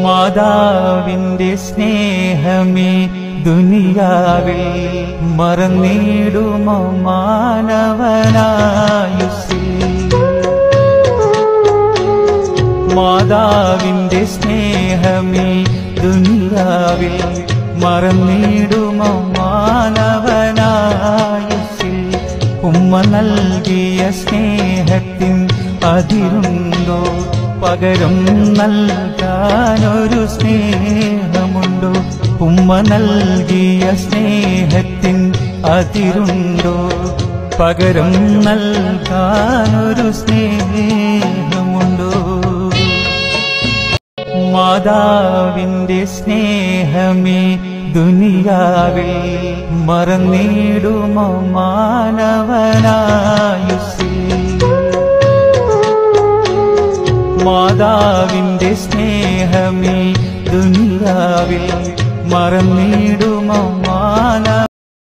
മാതാവിന്റെ സ്നേഹമേ ദുനിയാവിൽ മറന്നിടുമോ മാനവനായുസ്സിൽ. മാതാവിന്റെ സ്നേഹമേ ദുനിയാവിൽ മറന്നിടുമോ മാനവനായുസ്സിൽ. ഉമ്മ നൽകിയ സ്നേഹത്തിൻ അതിരുണ്ടോ? പകരം നൽകാനൊരു സ്നേഹമുണ്ടോ? ഉമ്മ നൽകിയ സ്നേഹത്തിൻ അതിരുണ്ടോ? പകരം നൽകാനൊരു സ്നേഹമുണ്ടോ? മാതാവിന്റെ സ്നേഹമേ ദുനിയാവിൽ മറന്നിടുമോ മാനവനായുസ്സിൽ. മാതാവിന്റെ സ്നേഹമേ ദുനിയാവിൽ മറന്നിടുമോ